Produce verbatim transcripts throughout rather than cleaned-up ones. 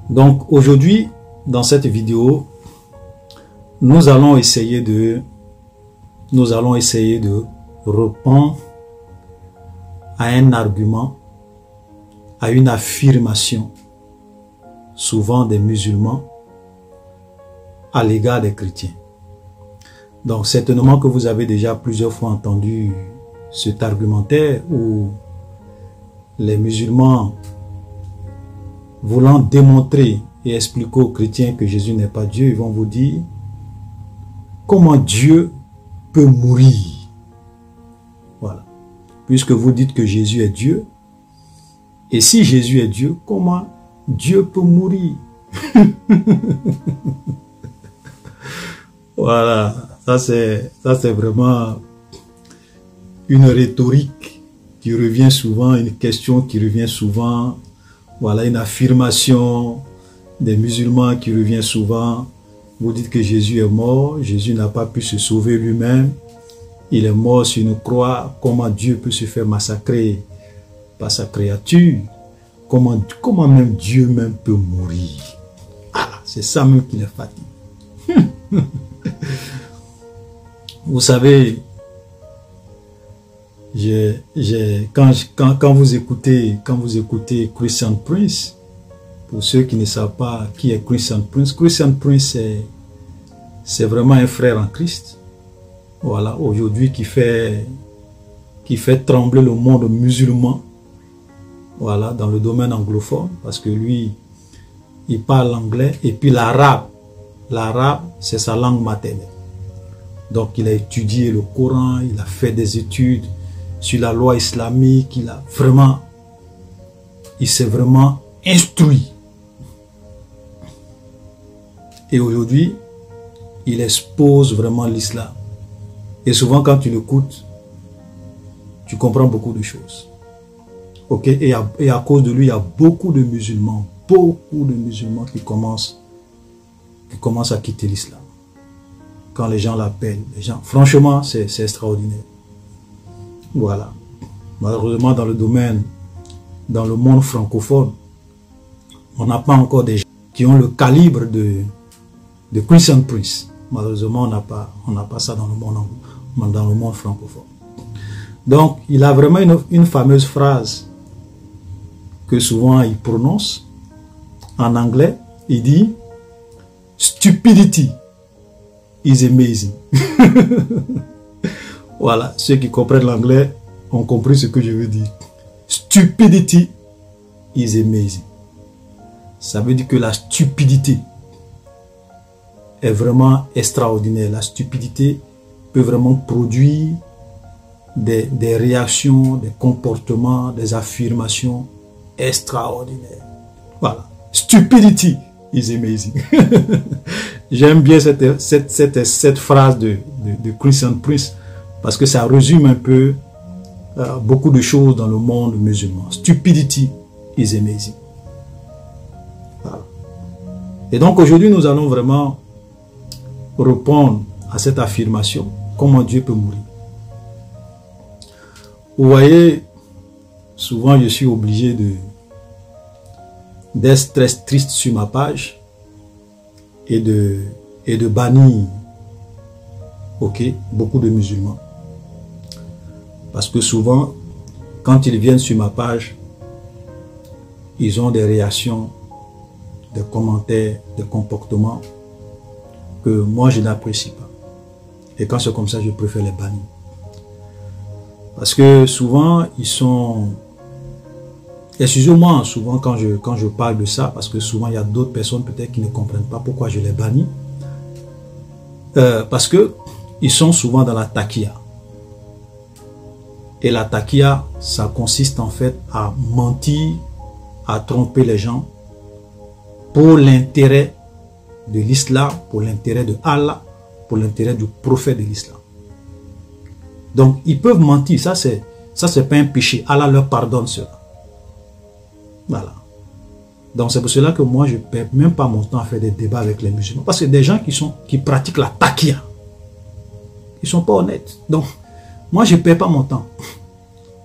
Donc aujourd'hui, dans cette vidéo, nous allons essayer de nous allons essayer de répondre à un argument, à une affirmation, souvent des musulmans, à l'égard des chrétiens. Donc certainement que vous avez déjà plusieurs fois entendu cet argumentaire où les musulmans, voulant démontrer et expliquer aux chrétiens que Jésus n'est pas Dieu, ils vont vous dire comment Dieu peut mourir. Voilà. Puisque vous dites que Jésus est Dieu, et si Jésus est Dieu, comment Dieu peut mourir? Voilà. Ça c'est ça c'est vraiment une rhétorique qui revient souvent, une question qui revient souvent. Voilà, une affirmation des musulmans qui revient souvent. Vous dites que Jésus est mort, Jésus n'a pas pu se sauver lui-même. Il est mort sur une croix. Comment Dieu peut se faire massacrer par sa créature? Comment, comment même Dieu même peut mourir? Ah, c'est ça même qui les fatigue. Vous savez, j'ai, j'ai, quand, quand, quand vous écoutez, quand vous écoutez Christian Prince, pour ceux qui ne savent pas qui est Christian Prince, Christian Prince c'est, c'est vraiment un frère en Christ. Voilà, aujourd'hui qui fait, qui fait trembler le monde musulman. Voilà, dans le domaine anglophone, parce que lui, il parle anglais et puis l'arabe. L'arabe, c'est sa langue maternelle. Donc, il a étudié le Coran, il a fait des études sur la loi islamique, il a vraiment, il s'est vraiment instruit. Et aujourd'hui, il expose vraiment l'islam. Et souvent, quand tu l'écoutes, tu comprends beaucoup de choses. Ok, et à, et à cause de lui, il y a beaucoup de musulmans, beaucoup de musulmans qui commencent, qui commencent à quitter l'islam. Quand les gens l'appellent, les gens, franchement, c'est extraordinaire. Voilà. Malheureusement, dans le domaine, dans le monde francophone, on n'a pas encore des gens qui ont le calibre de, de Christian Prince. Malheureusement, on n'a pas, on n'a pas ça dans le monde, dans le monde francophone. Donc, il a vraiment une, une fameuse phrase que souvent il prononce en anglais. Il dit « Stupidity is amazing ». Voilà, ceux qui comprennent l'anglais ont compris ce que je veux dire. Stupidity is amazing. Ça veut dire que la stupidité est vraiment extraordinaire. La stupidité peut vraiment produire des, des réactions, des comportements, des affirmations extraordinaires. Voilà. Stupidity is amazing. J'aime bien cette, cette, cette, cette phrase de, de, de Christian Prince parce que ça résume un peu euh, beaucoup de choses dans le monde musulman. Stupidity is amazing. Voilà. Et donc aujourd'hui, nous allons vraiment répondre à cette affirmation. Comment Dieu peut mourir? Vous voyez, souvent je suis obligé de d'être très triste sur ma page et de, et de bannir ok, beaucoup de musulmans. Parce que souvent, quand ils viennent sur ma page, ils ont des réactions, des commentaires, des comportements que moi je n'apprécie pas. Et quand c'est comme ça, je préfère les bannir. Parce que souvent, ils sont... Excusez-moi, souvent quand je, quand je parle de ça, parce que souvent il y a d'autres personnes peut-être qui ne comprennent pas pourquoi je les bannis. Euh, parce que ils sont souvent dans la takia. Et la takia, ça consiste en fait à mentir, à tromper les gens pour l'intérêt de l'islam, pour l'intérêt de Allah, pour l'intérêt du prophète de l'islam. Donc ils peuvent mentir, ça c'est ça c'est pas un péché, Allah leur pardonne cela. Voilà. Donc c'est pour cela que moi je ne perds même pas mon temps à faire des débats avec les musulmans. Parce que des gens qui, sont, qui pratiquent la takia, ils ne sont pas honnêtes. Donc moi je ne perds pas mon temps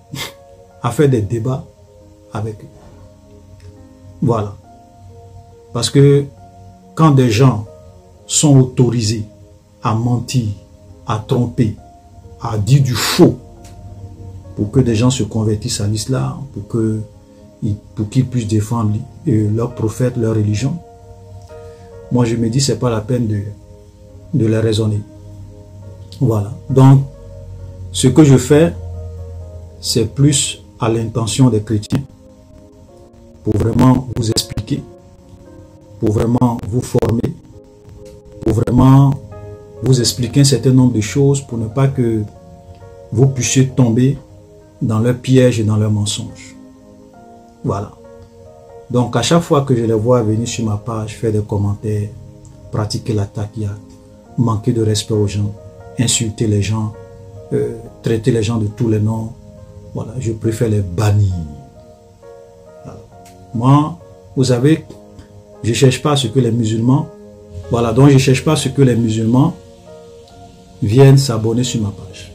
à faire des débats avec eux. Voilà. Parce que quand des gens sont autorisés à mentir, à tromper, à dire du faux, pour que des gens se convertissent à l'islam, pour que, pour qu'ils puissent défendre leur prophète, leur religion, moi je me dis c'est pas la peine de, de les raisonner. Voilà. Donc, ce que je fais, c'est plus à l'intention des chrétiens, pour vraiment vous expliquer, pour vraiment vous former, pour vraiment vous expliquer un certain nombre de choses, pour ne pas que vous puissiez tomber dans leurs pièges et dans leurs mensonges. Voilà. Donc à chaque fois que je les vois venir sur ma page, faire des commentaires, pratiquer la taquilla, manquer de respect aux gens, insulter les gens, euh, traiter les gens de tous les noms, voilà, je préfère les bannir. Voilà. Moi, vous savez, je ne cherche pas à ce que les musulmans, voilà, donc je ne cherche pas à ce que les musulmans viennent s'abonner sur ma page.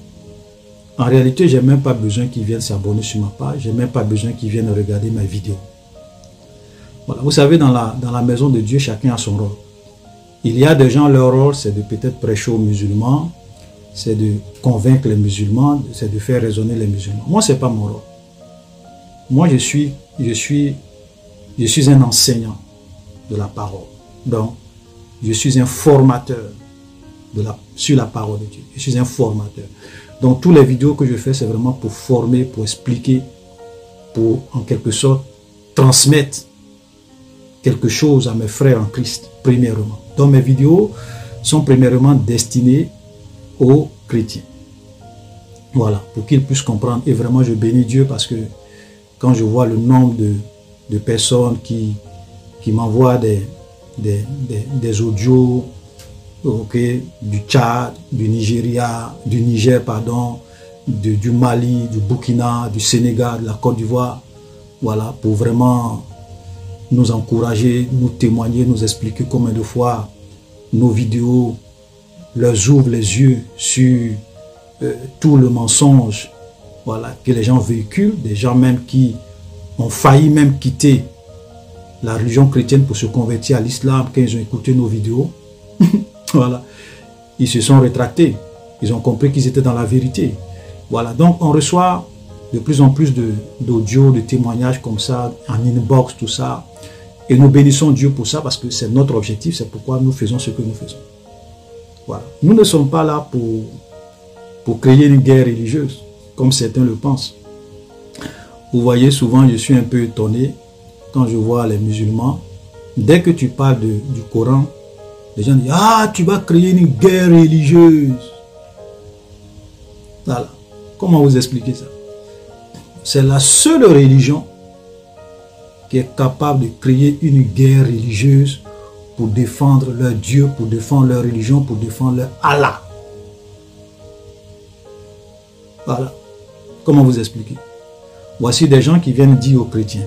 En réalité, je n'ai même pas besoin qu'ils viennent s'abonner sur ma page, je n'ai même pas besoin qu'ils viennent regarder ma vidéo. Voilà. Vous savez, dans la, dans la maison de Dieu, chacun a son rôle. Il y a des gens, leur rôle, c'est de peut-être prêcher aux musulmans, c'est de convaincre les musulmans, c'est de faire raisonner les musulmans. Moi, ce n'est pas mon rôle. Moi, je suis, je suis, je suis un enseignant de la parole. Donc, je suis un formateur de la, sur la parole de Dieu. Je suis un formateur. Donc, toutes les vidéos que je fais, c'est vraiment pour former, pour expliquer, pour, en quelque sorte, transmettre quelque chose à mes frères en Christ, premièrement. Donc, mes vidéos sont premièrement destinées aux chrétiens. Voilà, pour qu'ils puissent comprendre. Et vraiment, je bénis Dieu parce que quand je vois le nombre de, de personnes qui, qui m'envoient des, des, des, des audios, okay, du Tchad, du Nigeria, du Niger, pardon, de, du Mali, du Burkina, du Sénégal, de la Côte d'Ivoire, voilà, pour vraiment nous encourager, nous témoigner, nous expliquer combien de fois nos vidéos leur ouvrent les yeux sur euh, tout le mensonge, voilà, que les gens véhiculent, des gens même qui ont failli même quitter la religion chrétienne pour se convertir à l'islam quand ils ont écouté nos vidéos. Voilà, ils se sont rétractés, ils ont compris qu'ils étaient dans la vérité. Voilà, donc on reçoit de plus en plus d'audio, de, de témoignages comme ça, en inbox, tout ça. Et nous bénissons Dieu pour ça parce que c'est notre objectif, c'est pourquoi nous faisons ce que nous faisons. Voilà. Nous ne sommes pas là pour, pour créer une guerre religieuse, comme certains le pensent. Vous voyez, souvent je suis un peu étonné quand je vois les musulmans. Dès que tu parles de, du Coran, les gens disent « Ah, tu vas créer une guerre religieuse ». Voilà. Comment vous expliquer ça? C'est la seule religion qui est capable de créer une guerre religieuse pour défendre leur Dieu, pour défendre leur religion, pour défendre leur Allah. Voilà. Comment vous expliquer? Voici des gens qui viennent dire aux chrétiens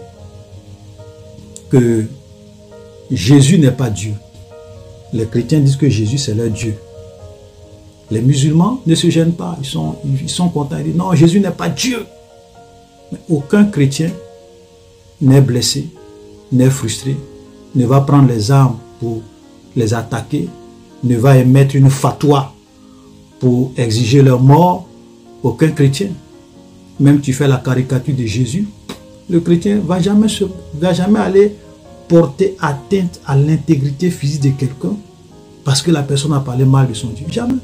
que Jésus n'est pas Dieu. Les chrétiens disent que Jésus c'est leur Dieu. Les musulmans ne se gênent pas, ils sont, ils sont contents, ils disent non, Jésus n'est pas Dieu. Mais aucun chrétien n'est blessé, n'est frustré, ne va prendre les armes pour les attaquer, ne va émettre une fatwa pour exiger leur mort. Aucun chrétien. Même tu fais la caricature de Jésus, le chrétien ne va jamais, se, va jamais aller porter atteinte à l'intégrité physique de quelqu'un parce que la personne a parlé mal de son Dieu. Jamais.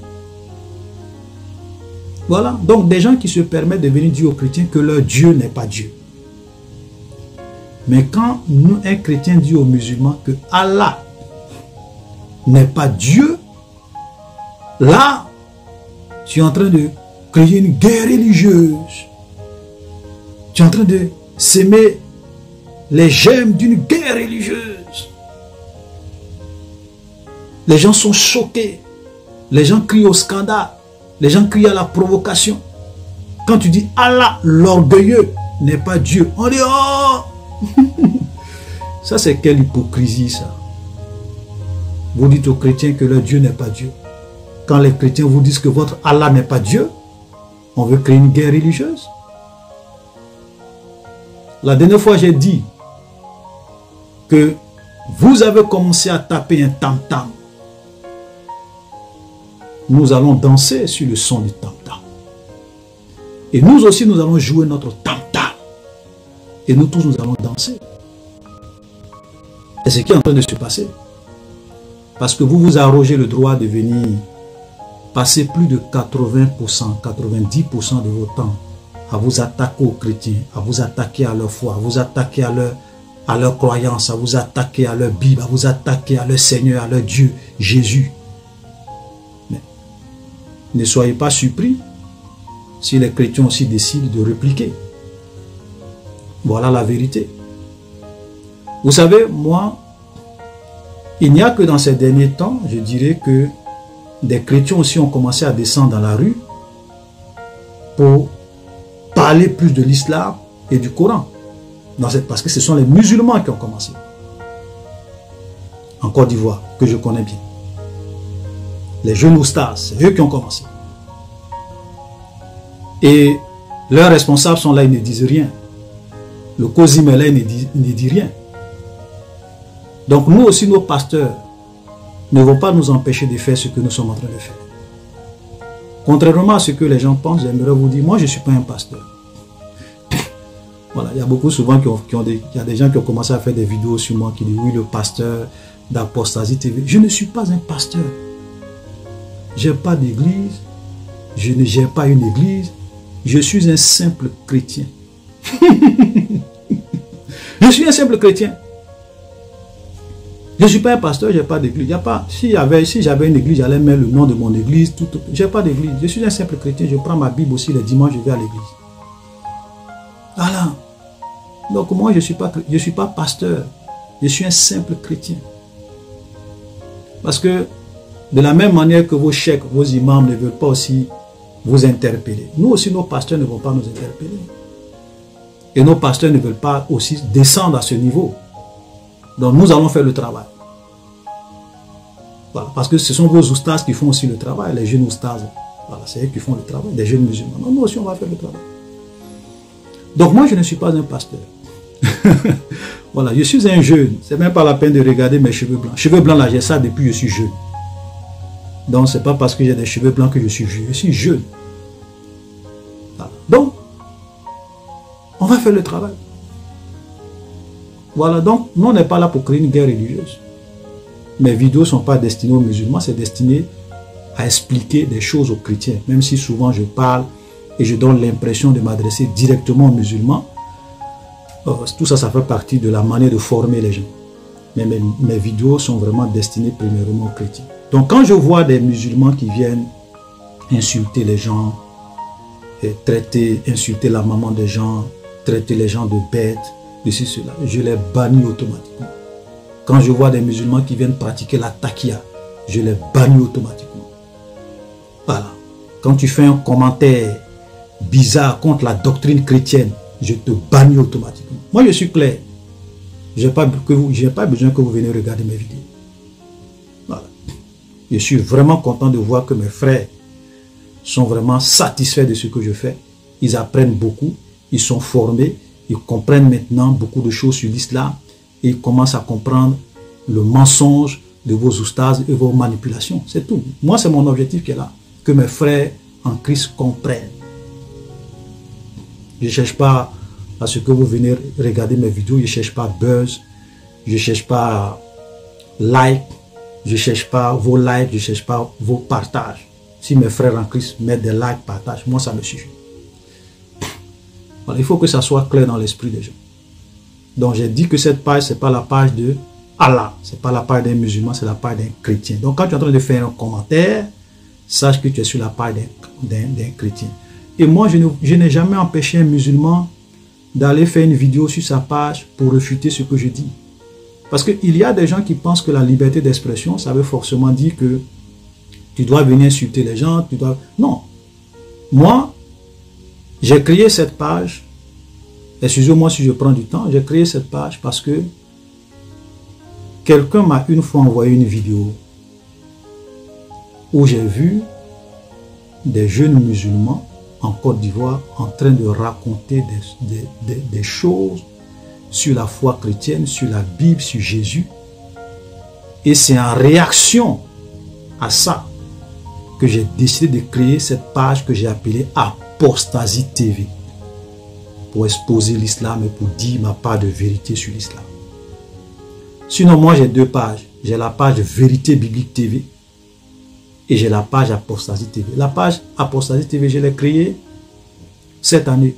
Voilà. Donc des gens qui se permettent de venir dire aux chrétiens que leur Dieu n'est pas Dieu. Mais quand nous, un chrétien dit aux musulmans que Allah n'est pas Dieu, là, tu es en train de créer une guerre religieuse. Tu es en train de s'aimer les germes d'une guerre religieuse. Les gens sont choqués. Les gens crient au scandale. Les gens crient à la provocation. Quand tu dis Allah, l'orgueilleux, n'est pas Dieu, on dit oh. Ça c'est quelle hypocrisie ça. Vous dites aux chrétiens que leur Dieu n'est pas Dieu. Quand les chrétiens vous disent que votre Allah n'est pas Dieu, on veut créer une guerre religieuse. La dernière fois j'ai dit que Vous avez commencé à taper un tam-tam. Nous allons danser sur le son du tam-tam. Et nous aussi, nous allons jouer notre tam-tam. Et nous tous, nous allons danser. C'est ce qui est en train de se passer. Parce que vous vous arrogez le droit de venir passer plus de quatre-vingts pour cent, quatre-vingt-dix pour cent de votre temps à vous attaquer aux chrétiens, à vous attaquer à leur foi, à vous attaquer à leur, à leur croyance, à vous attaquer à leur Bible, à vous attaquer à leur Seigneur, à leur Dieu, Jésus. Mais ne soyez pas surpris si les chrétiens aussi décident de répliquer. Voilà la vérité. Vous savez, moi, il n'y a que dans ces derniers temps, je dirais que des chrétiens aussi ont commencé à descendre dans la rue pour parler plus de l'islam et du Coran. Dans cette, parce que ce sont les musulmans qui ont commencé. En Côte d'Ivoire, que je connais bien. Les jeunes oustas, c'est eux qui ont commencé. Et leurs responsables sont là, ils ne disent rien. Le Kozim est là, il ne dit, il ne dit rien. Donc nous aussi, nos pasteurs ne vont pas nous empêcher de faire ce que nous sommes en train de faire. Contrairement à ce que les gens pensent, j'aimerais vous dire, moi je ne suis pas un pasteur. Voilà, il y a beaucoup souvent qui ont, qui ont des, il y a des gens qui ont commencé à faire des vidéos sur moi qui disent oui, le pasteur d'Apostasie T V. Je ne suis pas un pasteur. Je n'ai pas d'église. Je ne gère pas une église. Je suis un simple chrétien. Je suis un simple chrétien. Je ne suis pas un pasteur, je n'ai pas d'église. Si j'avais si une église, j'allais mettre le nom de mon église. Je n'ai pas d'église. Je suis un simple chrétien. Je prends ma Bible aussi les dimanches, je vais à l'église. Voilà. Donc moi, je ne suis pas, je suis pas pasteur. Je suis un simple chrétien. Parce que de la même manière que vos chèques, vos imams ne veulent pas aussi vous interpeller. Nous aussi, nos pasteurs ne vont pas nous interpeller. Et nos pasteurs ne veulent pas aussi descendre à ce niveau. Donc nous allons faire le travail. Voilà, parce que ce sont vos oustas qui font aussi le travail, les jeunes oustas. Voilà, c'est eux qui font le travail, les jeunes musulmans. Donc, nous aussi, on va faire le travail. Donc moi, je ne suis pas un pasteur. Voilà, je suis un jeune. C'est même pas la peine de regarder mes cheveux blancs. Cheveux blancs, là, j'ai ça depuis que je suis jeune. Donc, c'est pas parce que j'ai des cheveux blancs que je suis jeune. Je suis jeune. Voilà. Donc, on va faire le travail. Voilà, donc, nous, on n'est pas là pour créer une guerre religieuse. Mes vidéos ne sont pas destinées aux musulmans, c'est destiné à expliquer des choses aux chrétiens. Même si souvent je parle et je donne l'impression de m'adresser directement aux musulmans, euh, tout ça, ça fait partie de la manière de former les gens. Mais mes, mes vidéos sont vraiment destinées premièrement aux chrétiens. Donc, quand je vois des musulmans qui viennent insulter les gens, et traiter, insulter la maman des gens, traiter les gens de bêtes, de ceci, cela, je les bannis automatiquement. Quand je vois des musulmans qui viennent pratiquer la takia, je les bannis automatiquement. Voilà. Quand tu fais un commentaire bizarre contre la doctrine chrétienne, je te bannis automatiquement. Moi, je suis clair. Je n'ai pas, pas besoin que vous veniez regarder mes vidéos. Voilà. Je suis vraiment content de voir que mes frères sont vraiment satisfaits de ce que je fais. Ils apprennent beaucoup, ils sont formés, ils comprennent maintenant beaucoup de choses sur l'islam et ils commencent à comprendre le mensonge de vos oustas et vos manipulations. C'est tout. Moi, c'est mon objectif qui est là. Que mes frères en Christ comprennent. Je ne cherche pas à ce que vous venez regarder mes vidéos. Je ne cherche pas buzz. Je ne cherche pas like. Je ne cherche pas vos likes. Je ne cherche pas vos partages. Si mes frères en Christ mettent des likes, partages, moi, ça me suffit. Voilà, il faut que ça soit clair dans l'esprit des gens. Donc, j'ai dit que cette page, ce n'est pas la page de Allah. Ce n'est pas la page d'un musulman, c'est la page d'un chrétien. Donc, quand tu es en train de faire un commentaire, sache que tu es sur la page d'un chrétien. Et moi, je n'ai jamais empêché un musulman d'aller faire une vidéo sur sa page pour réfuter ce que je dis. Parce qu'il y a des gens qui pensent que la liberté d'expression, ça veut forcément dire que tu dois venir insulter les gens, tu dois... Non. Moi, j'ai créé cette page, excusez-moi si je prends du temps, j'ai créé cette page parce que quelqu'un m'a une fois envoyé une vidéo où j'ai vu des jeunes musulmans en Côte d'Ivoire en train de raconter des, des, des, des choses sur la foi chrétienne, sur la Bible, sur Jésus, Et c'est en réaction à ça que j'ai décidé de créer cette page que j'ai appelée Apostasie T V. Pour exposer l'islam et pour dire ma part de vérité sur l'islam. Sinon, moi j'ai deux pages. J'ai la page Vérité Biblique T V et j'ai la page Apostasie T V. La page Apostasie T V, je l'ai créée cette année.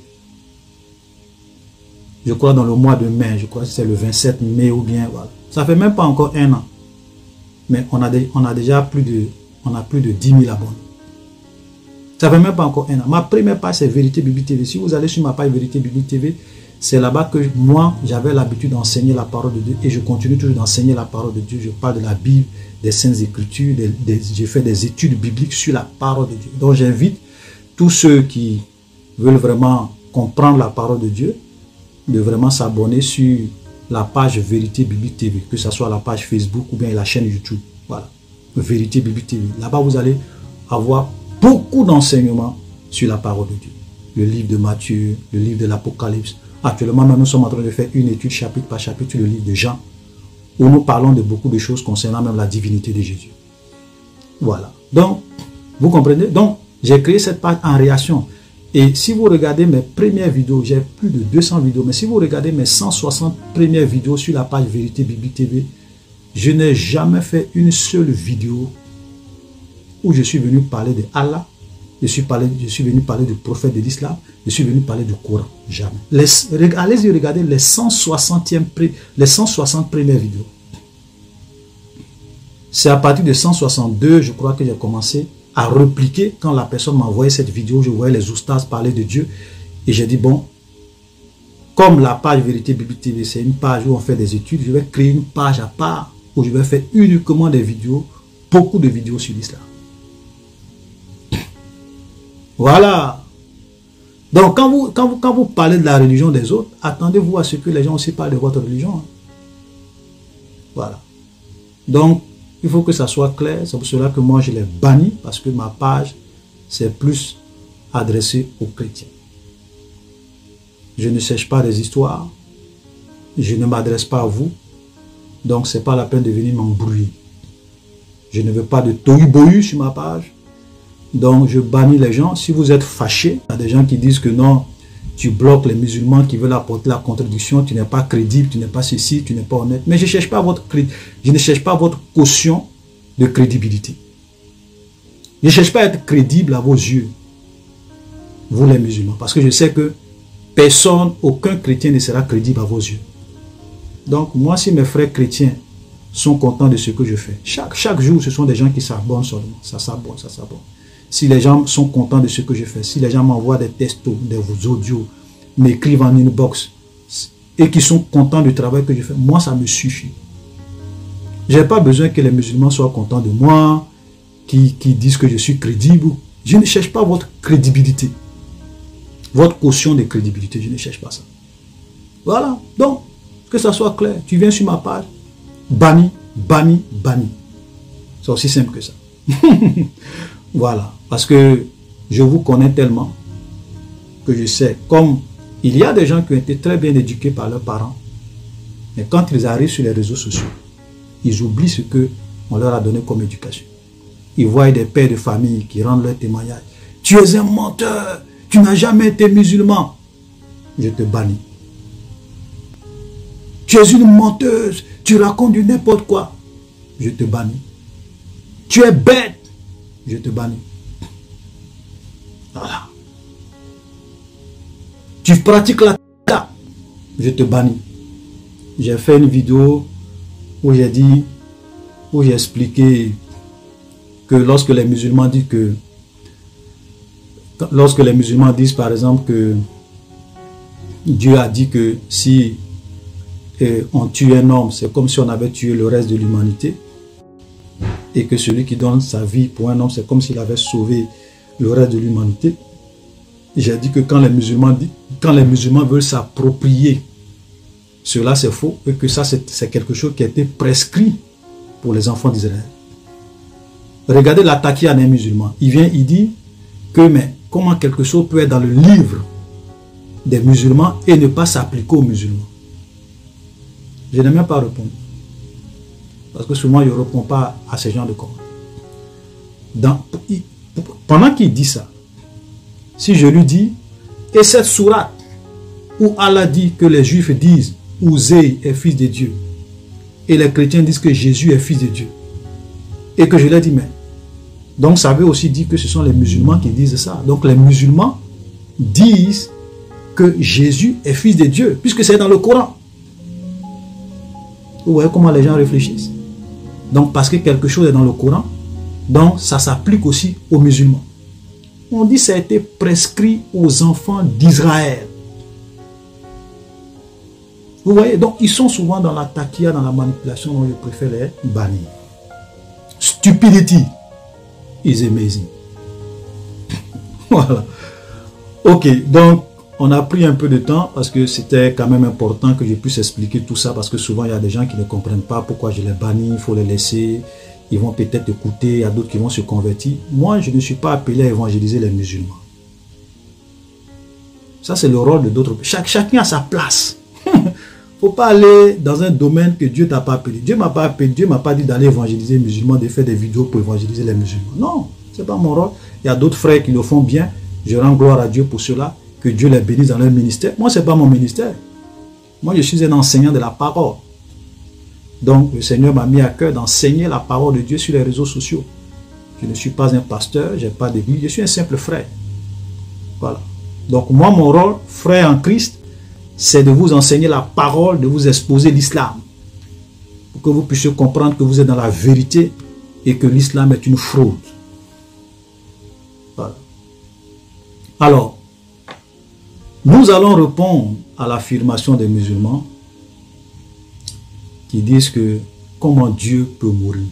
Je crois dans le mois de mai, je crois que c'est le vingt-sept mai ou bien, voilà. Ça fait même pas encore un an. Mais on a, de, on a déjà plus de, on a plus de dix mille abonnés. Ça fait même pas encore un an. Ma première page, c'est Vérité Biblique T V. Si vous allez sur ma page Vérité Biblique T V, c'est là-bas que moi, j'avais l'habitude d'enseigner la parole de Dieu et je continue toujours d'enseigner la parole de Dieu. Je parle de la Bible, des Saintes Écritures, des, des, j'ai fait des études bibliques sur la parole de Dieu. Donc j'invite tous ceux qui veulent vraiment comprendre la parole de Dieu de vraiment s'abonner sur la page Vérité Biblique T V, que ce soit la page Facebook ou bien la chaîne YouTube. Voilà, Vérité Biblique T V. Là-bas, vous allez avoir beaucoup d'enseignements sur la parole de Dieu. Le livre de Matthieu, le livre de l'Apocalypse. Actuellement, nous sommes en train de faire une étude chapitre par chapitre sur le livre de Jean, où nous parlons de beaucoup de choses concernant même la divinité de Jésus. Voilà. Donc, vous comprenez? Donc, j'ai créé cette page en réaction. Et si vous regardez mes premières vidéos, j'ai plus de deux cents vidéos, mais si vous regardez mes cent soixante premières vidéos sur la page Vérité Biblique T V, je n'ai jamais fait une seule vidéo où je suis venu parler de Allah, je suis, parlé, je suis venu parler du prophète de l'islam, je suis venu parler du Coran. Jamais. Allez-y regarder les cent soixante, les cent soixante premières vidéos. C'est à partir de cent soixante-deux, je crois que j'ai commencé à repliquer. Quand la personne m'a envoyé cette vidéo, je voyais les oustas parler de Dieu. Et j'ai dit, bon, comme la page Vérité Biblique T V, c'est une page où on fait des études, je vais créer une page à part où je vais faire uniquement des vidéos, beaucoup de vidéos sur l'islam. Voilà. Donc, quand vous, quand, vous, quand vous parlez de la religion des autres, attendez-vous à ce que les gens aussi parlent de votre religion. Hein. Voilà. Donc, il faut que ça soit clair. C'est pour cela que moi, je l'ai banni, parce que ma page, c'est plus adressée aux chrétiens. Je ne cherche pas des histoires. Je ne m'adresse pas à vous. Donc, ce n'est pas la peine de venir m'embrouiller. Je ne veux pas de tohu-bohu sur ma page. Donc, je bannis les gens. Si vous êtes fâchés, il y a des gens qui disent que non, tu bloques les musulmans qui veulent apporter la contradiction, tu n'es pas crédible, tu n'es pas ceci, tu n'es pas honnête. Mais je, cherche pas votre, je ne cherche pas votre caution de crédibilité. Je ne cherche pas à être crédible à vos yeux, vous les musulmans. Parce que je sais que personne, aucun chrétien ne sera crédible à vos yeux. Donc, moi, si mes frères chrétiens sont contents de ce que je fais, chaque, chaque jour, ce sont des gens qui s'abonnent seulement. Ça s'abonne, ça s'abonne. Si les gens sont contents de ce que je fais, si les gens m'envoient des textos, des audios, m'écrivent en inbox et qui sont contents du travail que je fais, moi ça me suffit. Je n'ai pas besoin que les musulmans soient contents de moi, qui, qui disent que je suis crédible. Je ne cherche pas votre crédibilité, votre caution de crédibilité, je ne cherche pas ça. Voilà, donc, que ça soit clair, tu viens sur ma page, banni, banni, banni. C'est aussi simple que ça. Voilà, parce que je vous connais tellement que je sais, comme il y a des gens qui ont été très bien éduqués par leurs parents, mais quand ils arrivent sur les réseaux sociaux, ils oublient ce qu'on leur a donné comme éducation. Ils voient des pères de famille qui rendent leur témoignage. Tu es un menteur, tu n'as jamais été musulman. Je te bannis. Tu es une menteuse, tu racontes du n'importe quoi. Je te bannis. Tu es bête. Je te bannis. Voilà. Tu pratiques la ta. Je te bannis. J'ai fait une vidéo où j'ai dit, où j'ai expliqué que lorsque les musulmans disent que, lorsque les musulmans disent par exemple que Dieu a dit que si eh, on tue un homme, c'est comme si on avait tué le reste de l'humanité. Et que celui qui donne sa vie pour un homme, c'est comme s'il avait sauvé le reste de l'humanité. J'ai dit que quand les musulmans, quand les musulmans veulent s'approprier, cela c'est faux, et que ça c'est quelque chose qui a été prescrit pour les enfants d'Israël. Regardez l'attaqué à un musulman. Il vient, il dit que mais comment quelque chose peut être dans le livre des musulmans et ne pas s'appliquer aux musulmans. Je n'ai même pas répondu. Parce que souvent, il ne répond pas à ce genre de commentaires. Dans, pendant qu'il dit ça, si je lui dis, et cette sourate où Allah dit que les Juifs disent Uzay est fils de Dieu, et les chrétiens disent que Jésus est fils de Dieu, et que je leur dis, mais, donc ça veut aussi dire que ce sont les musulmans qui disent ça. Donc les musulmans disent que Jésus est fils de Dieu, puisque c'est dans le Coran. Vous voyez comment les gens réfléchissent? Donc parce que quelque chose est dans le Coran, donc ça s'applique aussi aux musulmans. On dit que ça a été prescrit aux enfants d'Israël. Vous voyez, donc ils sont souvent dans la taquilla, dans la manipulation, dont je préfère les bannir. Stupidity is amazing. Voilà. Ok, donc on a pris un peu de temps parce que c'était quand même important que je puisse expliquer tout ça, parce que souvent il y a des gens qui ne comprennent pas pourquoi je les bannis, il faut les laisser, ils vont peut-être écouter, il y a d'autres qui vont se convertir. Moi, je ne suis pas appelé à évangéliser les musulmans. Ça, c'est le rôle de d'autres. Chaque, chacun a sa place. Il ne faut pas aller dans un domaine que Dieu t'a pas appelé. Dieu m'a pas appelé, Dieu m'a pas dit d'aller évangéliser les musulmans, de faire des vidéos pour évangéliser les musulmans. Non, ce n'est pas mon rôle. Il y a d'autres frères qui le font bien. Je rends gloire à Dieu pour cela. Que Dieu les bénisse dans leur ministère. Moi, ce n'est pas mon ministère. Moi, je suis un enseignant de la parole. Donc, le Seigneur m'a mis à cœur d'enseigner la parole de Dieu sur les réseaux sociaux. Je ne suis pas un pasteur, je n'ai pas d'église, je suis un simple frère. Voilà. Donc, moi, mon rôle, frère en Christ, c'est de vous enseigner la parole, de vous exposer l'islam. Pour que vous puissiez comprendre que vous êtes dans la vérité et que l'islam est une fraude. Voilà. Alors, nous allons répondre à l'affirmation des musulmans qui disent que comment Dieu peut mourir.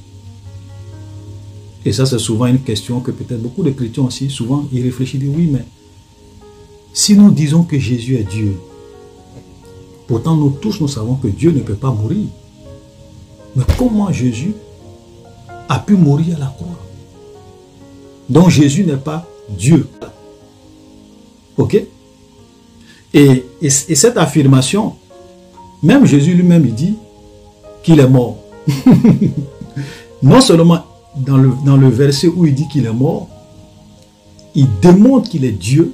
Et ça, c'est souvent une question que peut-être beaucoup de chrétiens aussi, souvent, ils réfléchissent, disent, oui, mais si nous disons que Jésus est Dieu, pourtant nous tous, nous savons que Dieu ne peut pas mourir. Mais comment Jésus a pu mourir à la croix? Donc Jésus n'est pas Dieu. Ok? Et, et, et cette affirmation, même Jésus lui-même, il dit qu'il est mort. Non seulement dans le, dans le verset où il dit qu'il est mort, il démontre qu'il est Dieu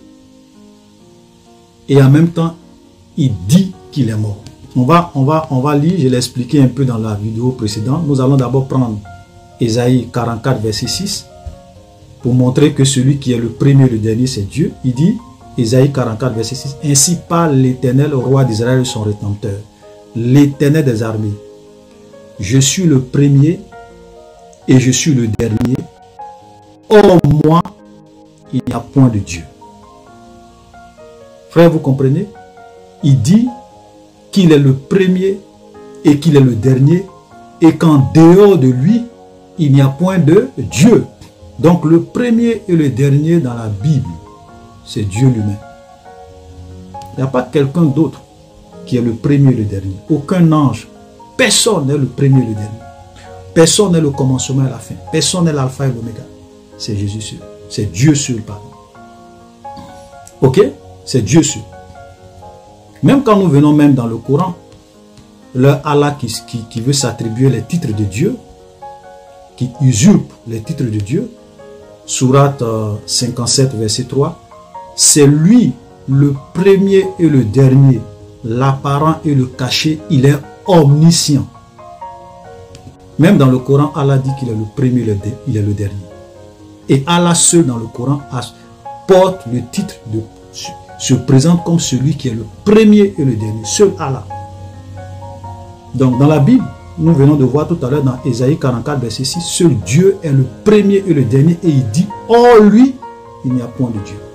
et en même temps, il dit qu'il est mort. On va, on va, on va lire, je l'ai expliqué un peu dans la vidéo précédente. Nous allons d'abord prendre Ésaïe quarante-quatre, verset six, pour montrer que celui qui est le premier et le dernier, c'est Dieu. Il dit, Ésaïe quarante-quatre, verset six, « Ainsi parle l'Éternel, roi d'Israël, son rédempteur, l'Éternel des armées. Je suis le premier et je suis le dernier. Hors moi, il n'y a point de Dieu. » Frère, vous comprenez? Il dit qu'il est le premier et qu'il est le dernier et qu'en dehors de lui, il n'y a point de Dieu. Donc le premier et le dernier dans la Bible, c'est Dieu lui-même. Il n'y a pas quelqu'un d'autre qui est le premier et le dernier. Aucun ange, personne n'est le premier et le dernier. Personne n'est le commencement et la fin. Personne n'est l'alpha et l'oméga. C'est Jésus seul. C'est Dieu seul, pardon. Ok? C'est Dieu seul. Même quand nous venons même dans le Coran, le Allah qui, qui, qui veut s'attribuer les titres de Dieu, qui usurpe les titres de Dieu, sourate cinquante-sept, verset trois, c'est lui le premier et le dernier, l'apparent et le caché, il est omniscient. Même dans le Coran, Allah dit qu'il est le premier, il est le dernier. Et Allah seul dans le Coran porte le titre de, se présente comme celui qui est le premier et le dernier, seul Allah. Donc dans la Bible, nous venons de voir tout à l'heure dans Ésaïe quarante-quatre, verset six, seul Dieu est le premier et le dernier, et il dit, hors lui, il n'y a point de Dieu.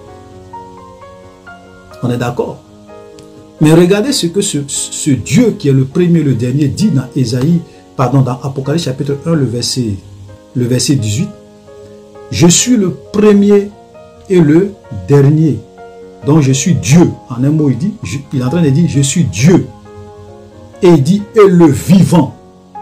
On est d'accord? Mais regardez ce que ce, ce Dieu qui est le premier et le dernier dit dans Ésaïe, pardon, dans Apocalypse chapitre un, le verset, le verset dix-huit. Je suis le premier et le dernier. Donc je suis Dieu. En un mot, il dit, je, il est en train de dire, je suis Dieu. Et il dit, et le vivant.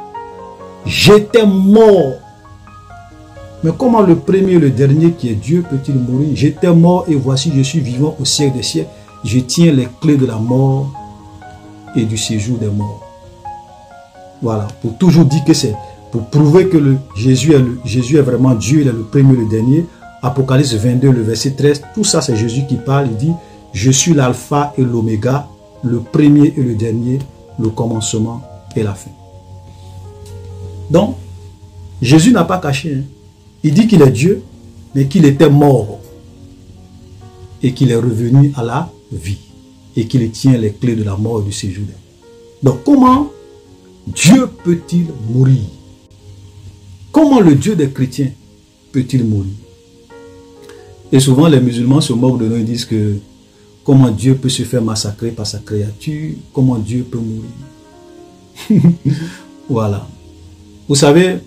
J'étais mort. Mais comment le premier et le dernier qui est Dieu peut-il mourir? J'étais mort et voici je suis vivant au siècle des siècles. Je tiens les clés de la mort et du séjour des morts. Voilà, pour toujours dire que c'est pour prouver que le, Jésus, est le, Jésus est vraiment Dieu, il est le premier et le dernier. Apocalypse vingt-deux, le verset treize, tout ça c'est Jésus qui parle, il dit « Je suis l'alpha et l'oméga, le premier et le dernier, le commencement et la fin. » Donc, Jésus n'a pas caché. Hein. Il dit qu'il est Dieu, mais qu'il était mort et qu'il est revenu à la vie et qu'il tient les clés de la mort et du séjour. Donc, comment Dieu peut-il mourir? Comment le Dieu des chrétiens peut-il mourir? Et souvent, les musulmans se moquent de nous et disent que comment Dieu peut se faire massacrer par sa créature? Comment Dieu peut mourir? Voilà. Vous savez,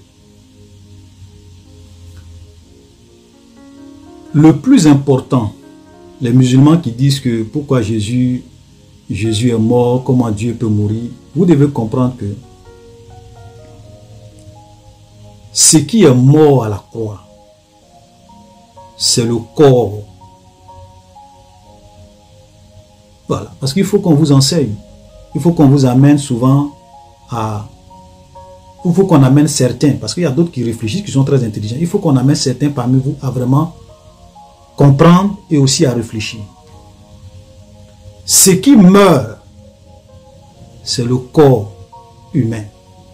le plus important, les musulmans qui disent que pourquoi Jésus, Jésus est mort, comment Dieu peut mourir, vous devez comprendre que ce qui est mort à la croix, c'est le corps. Voilà. Parce qu'il faut qu'on vous enseigne. Il faut qu'on vous amène souvent à... Il faut qu'on amène certains, parce qu'il y a d'autres qui réfléchissent, qui sont très intelligents. Il faut qu'on amène certains parmi vous à vraiment comprendre et aussi à réfléchir. Ce qui meurt, c'est le corps humain.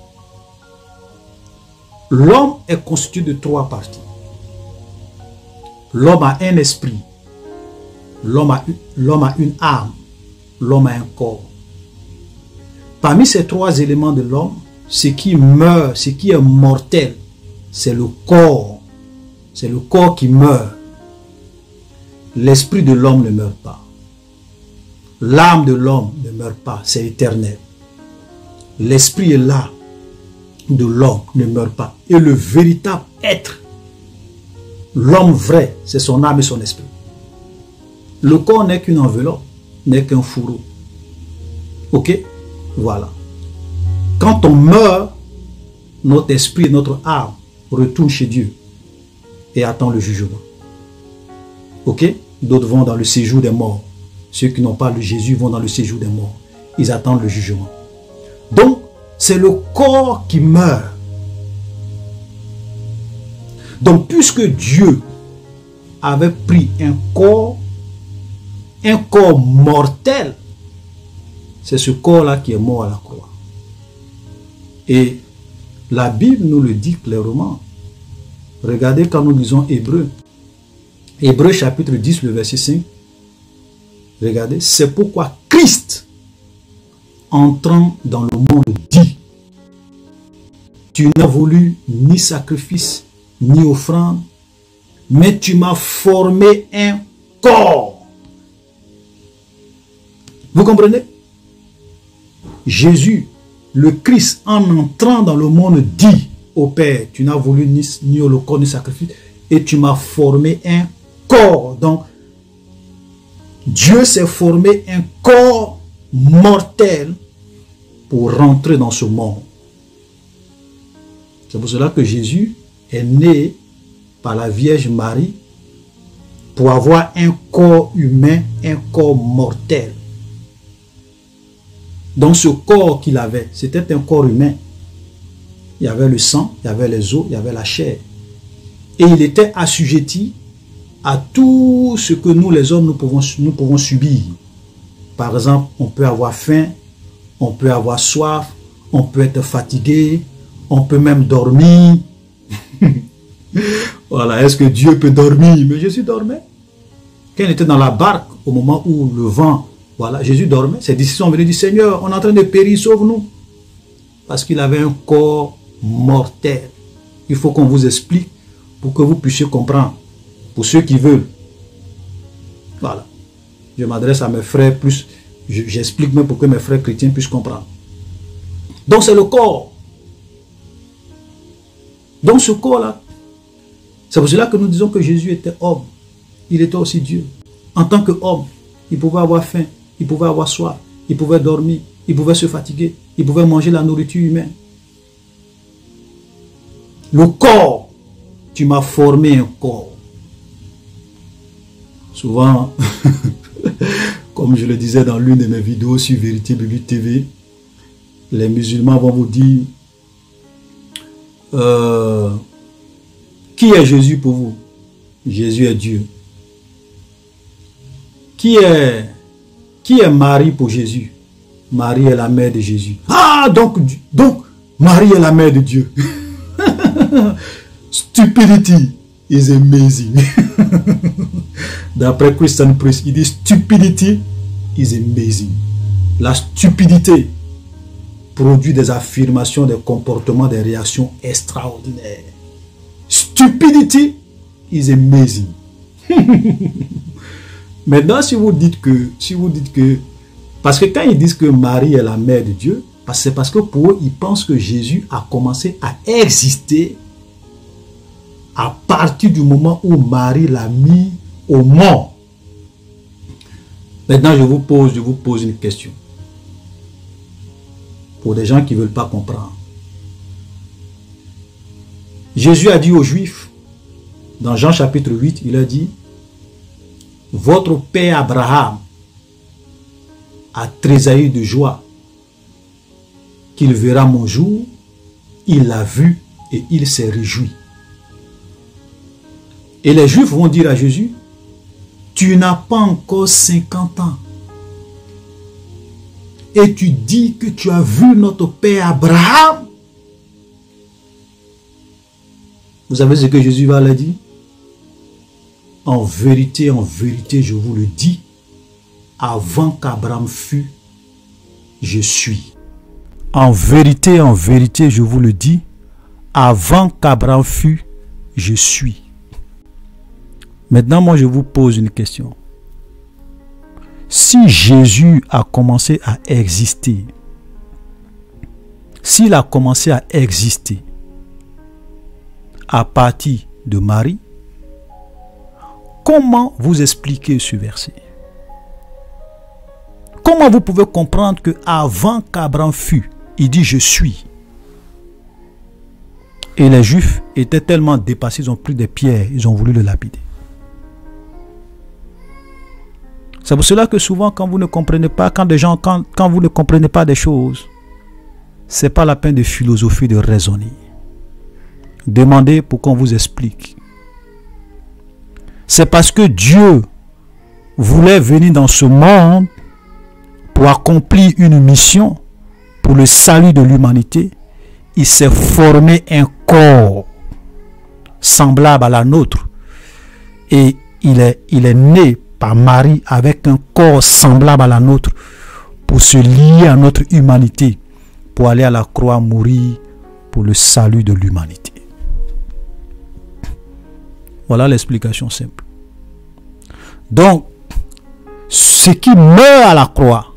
L'homme est constitué de trois parties. L'homme a un esprit, l'homme a, l'homme a une âme, l'homme a un corps. Parmi ces trois éléments de l'homme, ce qui meurt, ce qui est mortel, c'est le corps. C'est le corps qui meurt. L'esprit de l'homme ne meurt pas. L'âme de l'homme ne meurt pas, c'est éternel. L'esprit est là de l'homme ne meurt pas. Et le véritable être, l'homme vrai, c'est son âme et son esprit. Le corps n'est qu'une enveloppe, n'est qu'un fourreau. Ok? Voilà. Quand on meurt, notre esprit et notre âme retournent chez Dieu et attendent le jugement. Ok? D'autres vont dans le séjour des morts. Ceux qui n'ont pas le Jésus vont dans le séjour des morts. Ils attendent le jugement. Donc, c'est le corps qui meurt. Donc, puisque Dieu avait pris un corps, un corps mortel, c'est ce corps-là qui est mort à la croix. Et la Bible nous le dit clairement. Regardez quand nous lisons Hébreux. Hébreux chapitre dix, le verset cinq. Regardez, c'est pourquoi Christ, entrant dans le monde, dit: tu n'as voulu ni sacrifice, ni offrande, mais tu m'as formé un corps. Vous comprenez? Jésus, le Christ, en entrant dans le monde, dit au Père: tu n'as voulu ni, ni holocauste, ni sacrifice, et tu m'as formé un corps. Donc, Dieu s'est formé un corps mortel pour rentrer dans ce monde. C'est pour cela que Jésus est né par la Vierge Marie pour avoir un corps humain, un corps mortel. Dans ce corps qu'il avait, c'était un corps humain. Il y avait le sang, il y avait les os, il y avait la chair. Et il était assujetti à tout ce que nous les hommes nous pouvons, nous pouvons subir. Par exemple, on peut avoir faim, on peut avoir soif, on peut être fatigué, on peut même dormir. Voilà, est-ce que Dieu peut dormir? Mais Jésus dormait. Quand il était dans la barque, au moment où le vent, voilà, Jésus dormait. Ses disciples sont venus dire: Seigneur, on est en train de périr, sauve-nous. Parce qu'il avait un corps mortel. Il faut qu'on vous explique pour que vous puissiez comprendre. Pour ceux qui veulent. Voilà. Je m'adresse à mes frères plus. J'explique même pour que mes frères chrétiens puissent comprendre. Donc c'est le corps. Donc ce corps-là, c'est pour cela que nous disons que Jésus était homme. Il était aussi Dieu. En tant qu'homme, il pouvait avoir faim, il pouvait avoir soif, il pouvait dormir, il pouvait se fatiguer, il pouvait manger la nourriture humaine. Le corps, tu m'as formé un corps. Souvent, comme je le disais dans l'une de mes vidéos sur Vérité Biblique T V, les musulmans vont vous dire: euh, qui est Jésus pour vous? Jésus est Dieu. Qui est, qui est Marie pour Jésus? Marie est la mère de Jésus. Ah, donc, donc Marie est la mère de Dieu. Stupidity is amazing. D'après Christian Priest, il dit stupidity is amazing. La stupidité produit des affirmations, des comportements, des réactions extraordinaires. Stupidity is amazing. Maintenant, si vous dites que, si vous dites que, parce que quand ils disent que Marie est la mère de Dieu, c'est parce que pour eux, ils pensent que Jésus a commencé à exister à partir du moment où Marie l'a mis au monde. Maintenant, je vous pose, je vous pose une question. Pour des gens qui ne veulent pas comprendre. Jésus a dit aux Juifs, dans Jean chapitre huit, il a dit, votre père Abraham a tressailli de joie qu'il verra mon jour, il l'a vu et il s'est réjoui. Et les Juifs vont dire à Jésus, tu n'as pas encore cinquante ans. Et tu dis que tu as vu notre père Abraham. Vous savez ce que Jésus va leur dire? En vérité, en vérité, je vous le dis, avant qu'Abraham fût, je suis. En vérité, en vérité, je vous le dis, avant qu'Abraham fût, je suis. Maintenant, moi, je vous pose une question. Si Jésus a commencé à exister, s'il a commencé à exister à partir de Marie, comment vous expliquez ce verset? Comment vous pouvez comprendre que avant qu'Abraham fût, il dit je suis? Et les Juifs étaient tellement dépassés, ils ont pris des pierres, ils ont voulu le lapider. C'est pour cela que souvent, quand vous ne comprenez pas, quand des gens, quand, quand vous ne comprenez pas des choses, c'est pas la peine de philosopher, de raisonner. Demandez pour qu'on vous explique. C'est parce que Dieu voulait venir dans ce monde pour accomplir une mission pour le salut de l'humanité. Il s'est formé un corps semblable à la nôtre et il est, il est né par Marie avec un corps semblable à la nôtre pour se lier à notre humanité, pour aller à la croix mourir pour le salut de l'humanité. Voilà l'explication simple. Donc, ce qui meurt à la croix,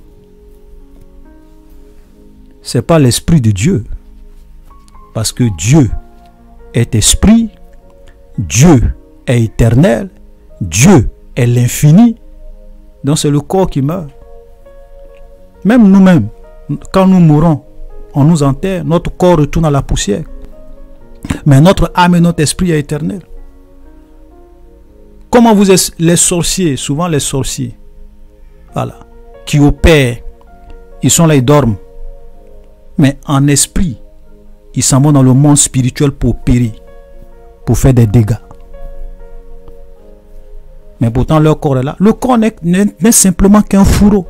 ce n'est pas l'Esprit de Dieu. Parce que Dieu est esprit, Dieu est éternel, Dieu est l'infini. Donc c'est le corps qui meurt. Même nous-mêmes, quand nous mourons, on nous enterre, notre corps retourne à la poussière. Mais notre âme et notre esprit est éternel. Comment vous êtes les sorciers, souvent les sorciers, voilà, qui opèrent, ils sont là, ils dorment. Mais en esprit, ils s'en vont dans le monde spirituel pour opérer, pour faire des dégâts. Mais pourtant leur corps est là. Le corps n'est simplement qu'un fourreau.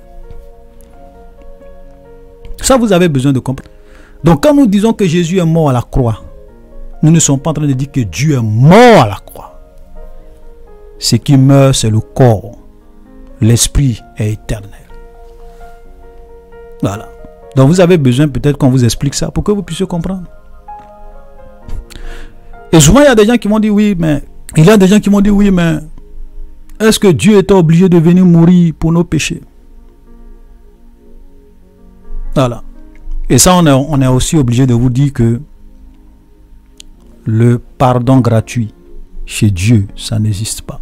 Ça, vous avez besoin de comprendre. Donc quand nous disons que Jésus est mort à la croix, nous ne sommes pas en train de dire que Dieu est mort à la croix. Ce qui meurt, c'est le corps. L'esprit est éternel. Voilà. Donc vous avez besoin peut-être qu'on vous explique ça pour que vous puissiez comprendre. Et souvent il y a des gens qui m'ont dit oui, mais il y a des gens qui m'ont dit oui, mais est-ce que Dieu était obligé de venir mourir pour nos péchés? Voilà. Et ça, on est, on est aussi obligé de vous dire que le pardon gratuit chez Dieu, ça n'existe pas.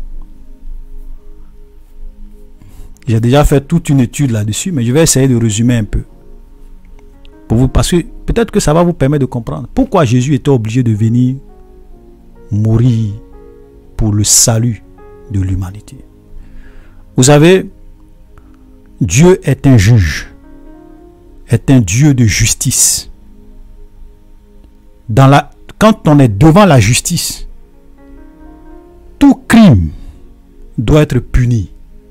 J'ai déjà fait toute une étude là-dessus, mais je vais essayer de résumer un peu. Pour vous, parce que peut-être que ça va vous permettre de comprendre pourquoi Jésus était obligé de venir mourir pour le salut de l'humanité. Vous savez, Dieu est un juge, est un Dieu de justice. Dans la, quand on est devant la justice, tout crime doit être puni.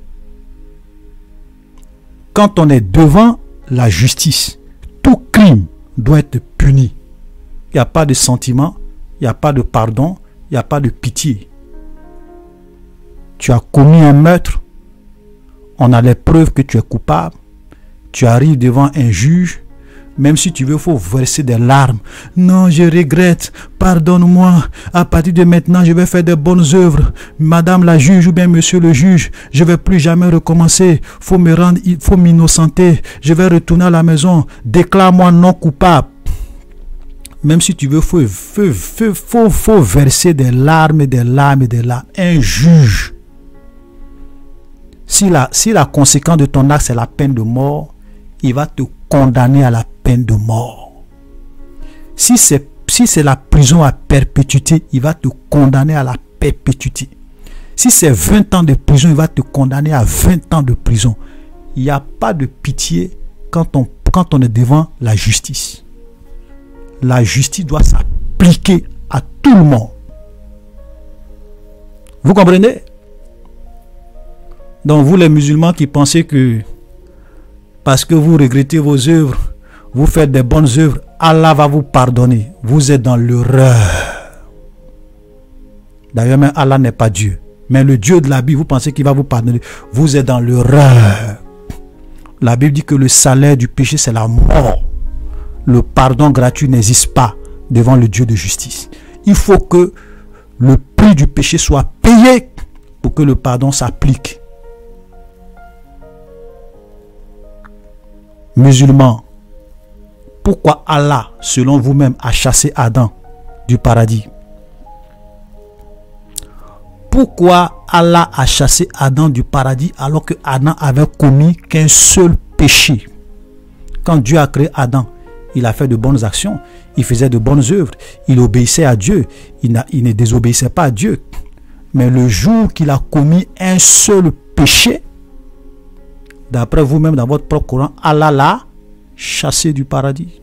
Quand on est devant la justice, tout crime doit être puni. Il n'y a pas de sentiment, il n'y a pas de pardon, il n'y a pas de pitié. Tu as commis un meurtre, on a les preuves que tu es coupable, tu arrives devant un juge, même si tu veux, il faut verser des larmes. Non, je regrette, pardonne-moi, à partir de maintenant, je vais faire de bonnes œuvres. Madame la juge ou bien monsieur le juge, je ne vais plus jamais recommencer. Il faut me rendre, il faut m'innocenter. Je vais retourner à la maison. Déclare-moi non coupable. Même si tu veux, il faut, faut, faut, faut, faut verser des larmes, des larmes, des larmes. Un juge, si la, si la conséquence de ton acte, c'est la peine de mort, il va te condamner à la peine de mort. Si c'est si c'est la prison à perpétuité, il va te condamner à la perpétuité. Si c'est vingt ans de prison, il va te condamner à vingt ans de prison. Il n'y a pas de pitié quand on, quand on est devant la justice. La justice doit s'appliquer à tout le monde. Vous comprenez? Donc vous les musulmans qui pensez que parce que vous regrettez vos œuvres, vous faites des bonnes œuvres, Allah va vous pardonner. Vous êtes dans l'erreur. D'ailleurs, même Allah n'est pas Dieu. Mais le Dieu de la Bible, vous pensez qu'il va vous pardonner. Vous êtes dans l'erreur. La Bible dit que le salaire du péché, c'est la mort. Le pardon gratuit n'existe pas devant le Dieu de justice. Il faut que le prix du péché soit payé pour que le pardon s'applique. Musulmans, pourquoi Allah, selon vous-même, a chassé Adam du paradis? Pourquoi Allah a chassé Adam du paradis alors que Adam avait commis qu'un seul péché? Quand Dieu a créé Adam, il a fait de bonnes actions, il faisait de bonnes œuvres, il obéissait à Dieu, il, il ne désobéissait pas à Dieu. Mais le jour qu'il a commis un seul péché, d'après vous-même, dans votre propre Coran, Allah l'a chassé du paradis.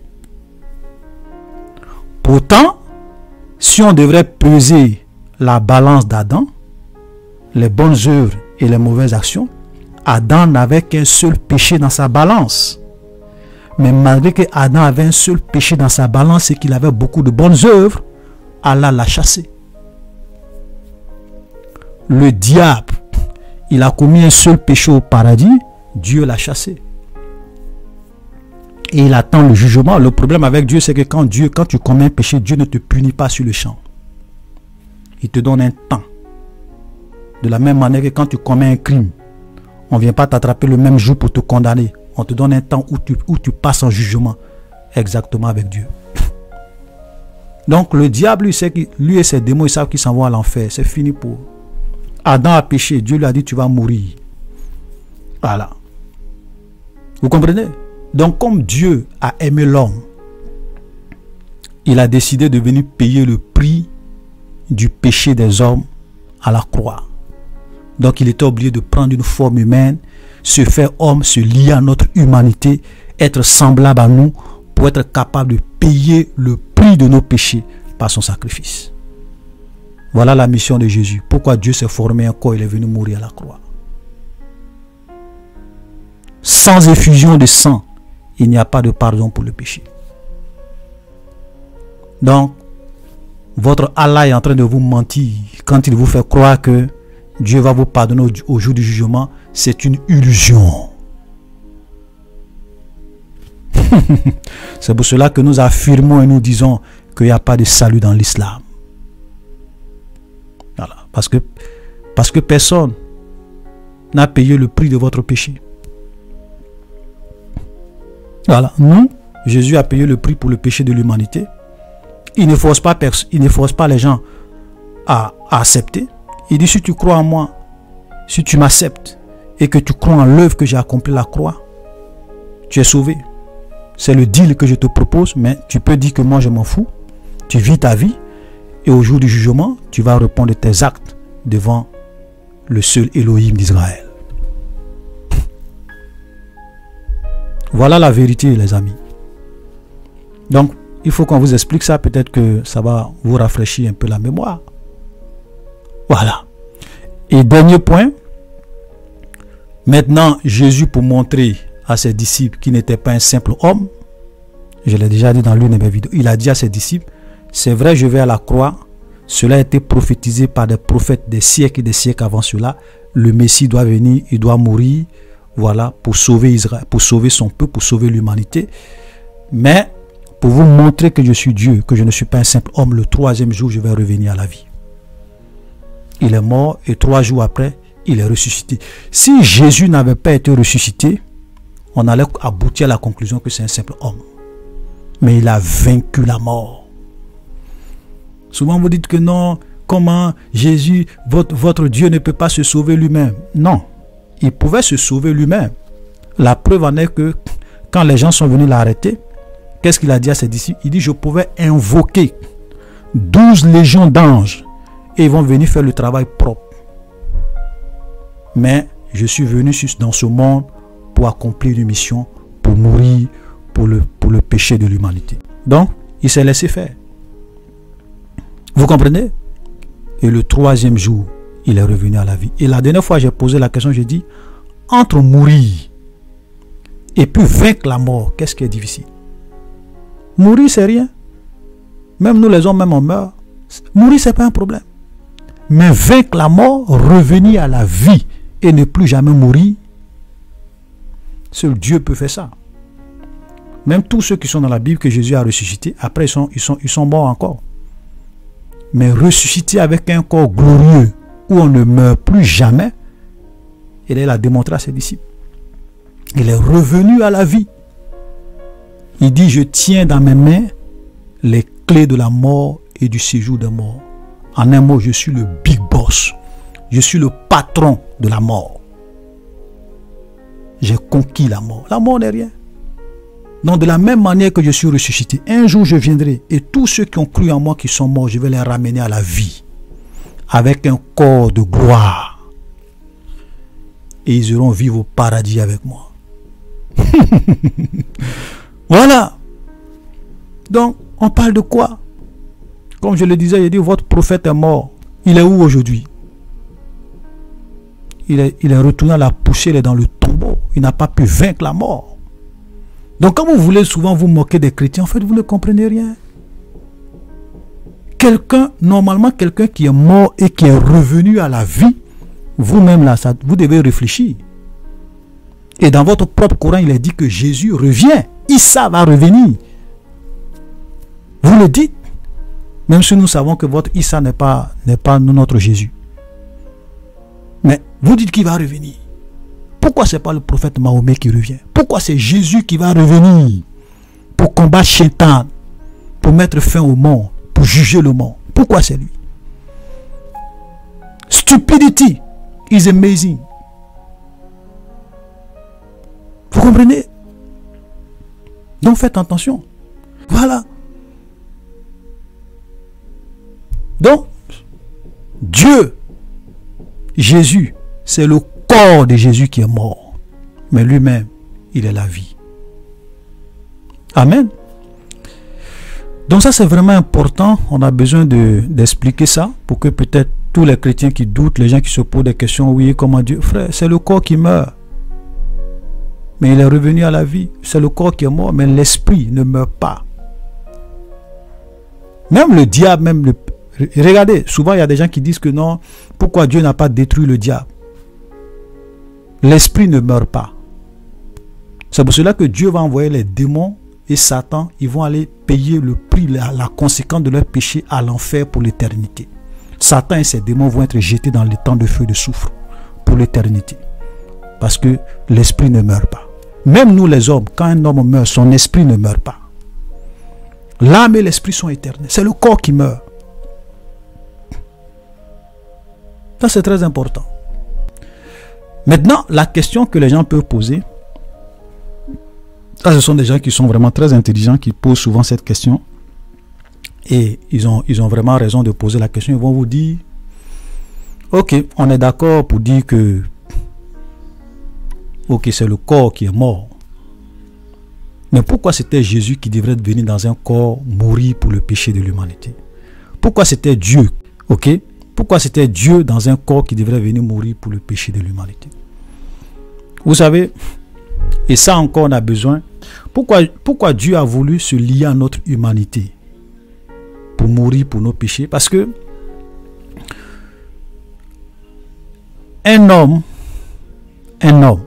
Pourtant, si on devrait peser la balance d'Adam, les bonnes œuvres et les mauvaises actions, Adam n'avait qu'un seul péché dans sa balance. Mais malgré que Adam avait un seul péché dans sa balance et qu'il avait beaucoup de bonnes œuvres, Allah l'a chassé. Le diable, il a commis un seul péché au paradis, Dieu l'a chassé. Et il attend le jugement. Le problème avec Dieu, c'est que quand Dieu, quand tu commets un péché, Dieu ne te punit pas sur le champ. Il te donne un temps. De la même manière que quand tu commets un crime, on ne vient pas t'attraper le même jour pour te condamner. On te donne un temps où tu, où tu passes en jugement. Exactement avec Dieu. Donc le diable, lui, sait que, lui et ses démons, ils savent qu'ils s'en vont à l'enfer. C'est fini pour eux. Adam a péché. Dieu lui a dit, tu vas mourir. Voilà. Vous comprenez? Donc comme Dieu a aimé l'homme, il a décidé de venir payer le prix du péché des hommes à la croix. Donc il était obligé de prendre une forme humaine, se faire homme, se lier à notre humanité, être semblable à nous pour être capable de payer le prix de nos péchés par son sacrifice. Voilà la mission de Jésus. Pourquoi Dieu s'est formé un corps, il est venu mourir à la croix. Sans effusion de sang, il n'y a pas de pardon pour le péché. Donc, votre Allah est en train de vous mentir quand il vous fait croire que Dieu va vous pardonner au, au jour du jugement. C'est une illusion. C'est pour cela que nous affirmons et nous disons qu'il n'y a pas de salut dans l'islam. Voilà. Parce que, parce que personne n'a payé le prix de votre péché. Voilà. Nous, Jésus a payé le prix pour le péché de l'humanité. Il ne force pas, il ne force pas les gens à, à accepter. Il dit, si tu crois en moi, si tu m'acceptes et que tu crois en l'œuvre que j'ai accomplie à la croix, tu es sauvé. C'est le deal que je te propose, mais tu peux dire que moi je m'en fous. Tu vis ta vie et au jour du jugement, tu vas répondre de tes actes devant le seul Elohim d'Israël. Voilà la vérité, les amis. Donc, il faut qu'on vous explique ça. Peut-être que ça va vous rafraîchir un peu la mémoire. Voilà. Et dernier point. Maintenant, Jésus, pour montrer à ses disciples qu'il n'était pas un simple homme, je l'ai déjà dit dans l'une de mes vidéos, il a dit à ses disciples, c'est vrai, je vais à la croix, cela a été prophétisé par des prophètes des siècles et des siècles avant cela, le Messie doit venir, il doit mourir, voilà, pour sauver Israël, pour sauver son peuple, pour sauver l'humanité. Mais, pour vous montrer que je suis Dieu, que je ne suis pas un simple homme, le troisième jour, je vais revenir à la vie. Il est mort et trois jours après, il est ressuscité. Si Jésus n'avait pas été ressuscité, on allait aboutir à la conclusion que c'est un simple homme. Mais il a vaincu la mort. Souvent vous dites que non, comment Jésus, votre, votre Dieu ne peut pas se sauver lui-même. Non, il pouvait se sauver lui-même. La preuve en est que quand les gens sont venus l'arrêter, qu'est-ce qu'il a dit à ses disciples? Il dit, je pouvais invoquer douze légions d'anges et ils vont venir faire le travail propre. Mais je suis venu dans ce monde pour accomplir une mission, pour mourir pour le, pour le péché de l'humanité. Donc, il s'est laissé faire. Vous comprenez? Et le troisième jour, il est revenu à la vie. Et la dernière fois, j'ai posé la question, j'ai dit, entre mourir et puis vaincre la mort, qu'est-ce qui est difficile? Mourir, c'est rien. Même nous, les hommes, même on meurt. Mourir, c'est pas un problème. Mais vaincre la mort, revenir à la vie et ne plus jamais mourir, seul Dieu peut faire ça. Même tous ceux qui sont dans la Bible que Jésus a ressuscité, après ils sont, ils sont, ils sont morts encore. Mais ressuscité avec un corps glorieux où on ne meurt plus jamais, il l'a démontré à ses disciples. Il est revenu à la vie. Il dit, je tiens dans mes mains les clés de la mort et du séjour des morts. En un mot, je suis le big boss. Je suis le patron de la mort. J'ai conquis la mort. La mort n'est rien. Donc de la même manière que je suis ressuscité, un jour je viendrai et tous ceux qui ont cru en moi qui sont morts, je vais les ramener à la vie. Avec un corps de gloire. Et ils iront vivre au paradis avec moi. Voilà. Donc, on parle de quoi? Comme je le disais, il dit, votre prophète est mort. Il est où aujourd'hui? Il est, il est retourné à la poussière, il est dans le tombeau. Il n'a pas pu vaincre la mort. Donc, quand vous voulez souvent vous moquer des chrétiens, en fait, vous ne comprenez rien. Quelqu'un, normalement, quelqu'un qui est mort et qui est revenu à la vie, vous-même là, ça, vous devez réfléchir. Et dans votre propre Coran, il est dit que Jésus revient. Issa va revenir. Vous le dites. Même si nous savons que votre Issa n'est pas, n'est pas notre Jésus. Mais vous dites qu'il va revenir. Pourquoi ce n'est pas le prophète Mahomet qui revient? Pourquoi c'est Jésus qui va revenir pour combattre Shaitan, pour mettre fin au monde, pour juger le monde? Pourquoi c'est lui? Stupidity is amazing. Vous comprenez? Donc faites attention. Voilà. Donc, Dieu, Jésus, c'est le corps de Jésus qui est mort. Mais lui-même, il est la vie. Amen. Donc ça, c'est vraiment important. On a besoin de, d'expliquer ça pour que peut-être tous les chrétiens qui doutent, les gens qui se posent des questions, oui, comment Dieu, frère, c'est le corps qui meurt. Mais il est revenu à la vie. C'est le corps qui est mort, mais l'esprit ne meurt pas. Même le diable, même le... Regardez, souvent il y a des gens qui disent que non, pourquoi Dieu n'a pas détruit le diable? L'esprit ne meurt pas. C'est pour cela que Dieu va envoyer les démons et Satan, ils vont aller payer le prix, la, la conséquence de leur péché à l'enfer pour l'éternité. Satan et ses démons vont être jetés dans les temps de feu et de soufre pour l'éternité. Parce que l'esprit ne meurt pas. Même nous les hommes, quand un homme meurt, son esprit ne meurt pas. L'âme et l'esprit sont éternels. C'est le corps qui meurt. Ça, c'est très important. Maintenant, la question que les gens peuvent poser, ça, ce sont des gens qui sont vraiment très intelligents, qui posent souvent cette question. Et ils ont, ils ont vraiment raison de poser la question. Ils vont vous dire, ok, on est d'accord pour dire que, ok, c'est le corps qui est mort. Mais pourquoi c'était Jésus qui devrait venir dans un corps mourir pour le péché de l'humanité? Pourquoi c'était Dieu, ok? Pourquoi c'était Dieu dans un corps qui devrait venir mourir pour le péché de l'humanité? Vous savez, et ça encore on a besoin. Pourquoi, pourquoi Dieu a voulu se lier à notre humanité pour mourir pour nos péchés? Parce que un homme, un homme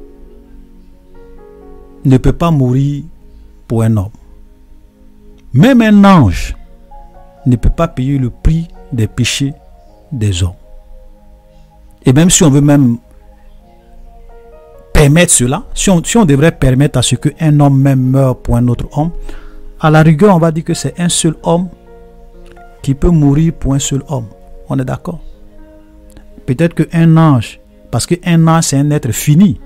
ne peut pas mourir pour un homme. Même un ange ne peut pas payer le prix des péchés des hommes. Et même si on veut même permettre cela, si on, si on devrait permettre à ce qu'un homme même meure pour un autre homme, à la rigueur, on va dire que c'est un seul homme qui peut mourir pour un seul homme. On est d'accord? Peut-être qu'un ange, parce qu'un ange c'est un être fini.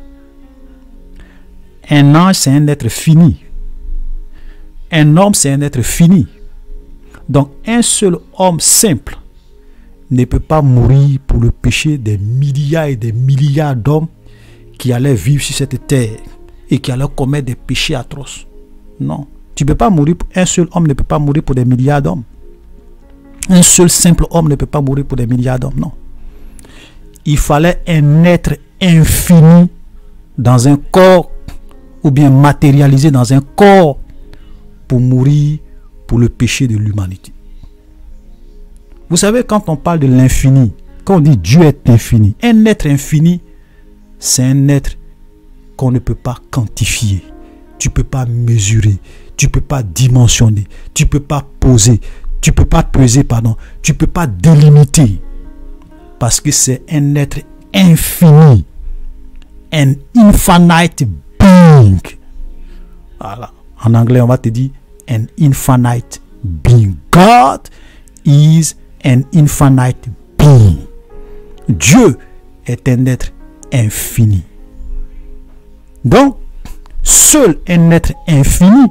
Un ange c'est un être fini. Un homme c'est un être fini. Donc un seul homme simple ne peut pas mourir pour le péché des milliards et des milliards d'hommes qui allaient vivre sur cette terre et qui allaient commettre des péchés atroces. Non, tu peux pas mourir. Un seul homme ne peut pas mourir pour des milliards d'hommes. Un seul simple homme ne peut pas mourir pour des milliards d'hommes. Non. Il fallait un être infini dans un corps, ou bien matérialisé dans un corps, pour mourir pour le péché de l'humanité. Vous savez, quand on parle de l'infini, quand on dit Dieu est infini, un être infini, c'est un être qu'on ne peut pas quantifier, tu ne peux pas mesurer, tu ne peux pas dimensionner, tu ne peux pas poser, tu ne peux pas peser, pardon, tu ne peux pas délimiter, parce que c'est un être infini, un infinite being. Voilà. En anglais, on va te dire an infinite being. God is an infinite being. Dieu est un être infini. Donc, seul un être infini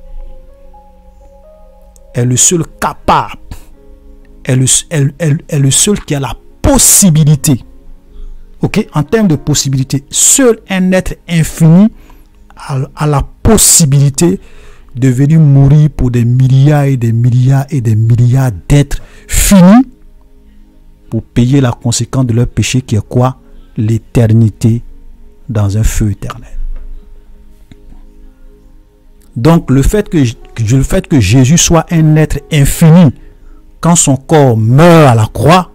est le seul capable, est le, est, est, est le seul qui a la possibilité. Ok, en termes de possibilité, seul un être infini a, a la possibilité de venir mourir pour des milliards et des milliards et des milliards d'êtres finis pour payer la conséquence de leur péché qui est quoi? L'éternité dans un feu éternel. Donc le fait que, le fait que Jésus soit un être infini quand son corps meurt à la croix,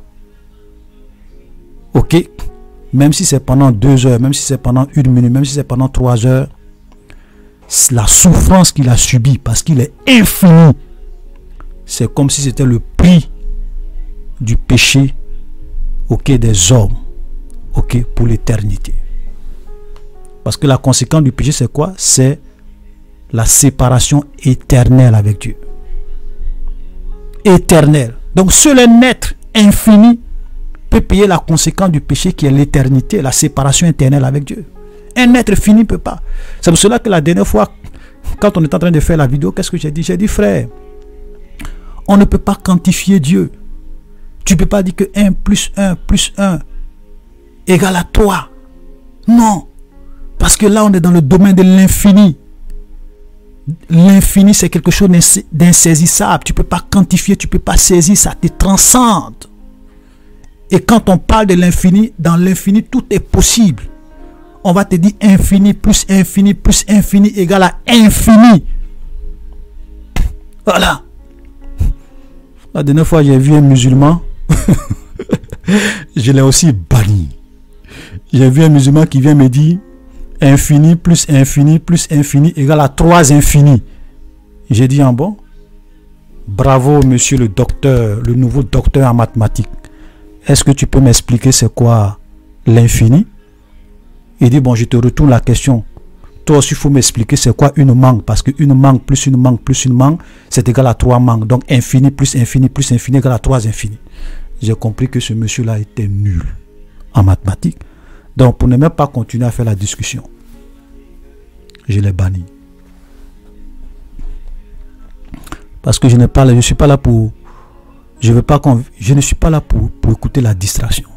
ok, même si c'est pendant deux heures, même si c'est pendant une minute, même si c'est pendant trois heures, la souffrance qu'il a subie parce qu'il est infini, c'est comme si c'était le prix du péché, ok, des hommes, ok, pour l'éternité. Parce que la conséquence du péché, c'est quoi? C'est la séparation éternelle avec Dieu. Éternelle. Donc seul un être infini peut payer la conséquence du péché qui est l'éternité, la séparation éternelle avec Dieu. Un être fini ne peut pas. C'est pour cela que la dernière fois, quand on est en train de faire la vidéo, qu'est-ce que j'ai dit? J'ai dit, frère, on ne peut pas quantifier Dieu. Tu ne peux pas dire que un plus un plus un égale à trois. Non. Parce que là, on est dans le domaine de l'infini. L'infini, c'est quelque chose d'insaisissable. Tu ne peux pas quantifier, tu ne peux pas saisir, ça te transcende. Et quand on parle de l'infini, dans l'infini, tout est possible. On va te dire infini plus infini plus infini égale à infini. Voilà. La dernière fois, j'ai vu un musulman. Je l'ai aussi banni. J'ai vu un musulman qui vient me dire infini plus infini plus infini égale à trois infinis. J'ai dit en bon, bravo monsieur le docteur, le nouveau docteur en mathématiques. Est-ce que tu peux m'expliquer c'est quoi l'infini? Il dit bon, je te retourne la question. Toi aussi il faut m'expliquer c'est quoi une mangue, parce que une mangue plus une mangue plus une mangue c'est égal à trois mangues. Donc infini plus infini plus infini égale à trois infinis. J'ai compris que ce monsieur là était nul en mathématiques. Donc pour ne même pas continuer à faire la discussion, je l'ai banni. Parce que je n'ai pas là, je suis pas là pour, je veux pas qu'on, je ne suis pas là pour, pour écouter la distraction.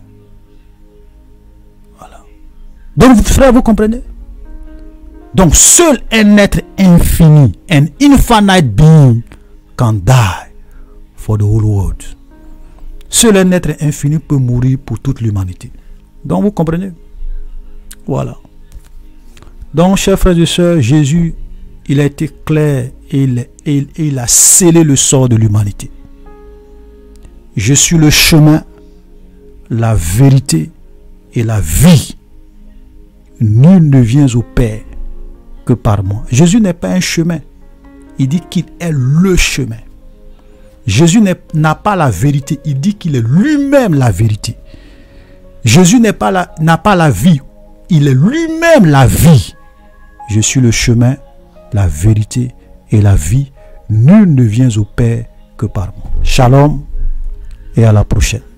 Voilà. Donc frère, vous comprenez? Donc seul un être infinite, an infinite being can die for the whole world. Seul un être infini peut mourir pour toute l'humanité. Donc vous comprenez? Voilà. Donc, chers frères et sœurs, Jésus, il a été clair et il, et il a scellé le sort de l'humanité. Je suis le chemin, la vérité et la vie. Nul ne vient au Père que par moi. Jésus n'est pas un chemin. Il dit qu'il est le chemin. Jésus n'a pas la vérité. Il dit qu'il est lui-même la vérité. Jésus n'a pas la, n'a pas la vie. Il est lui-même la vie. Je suis le chemin, la vérité et la vie. Nul ne vient au Père que par moi. Shalom et à la prochaine.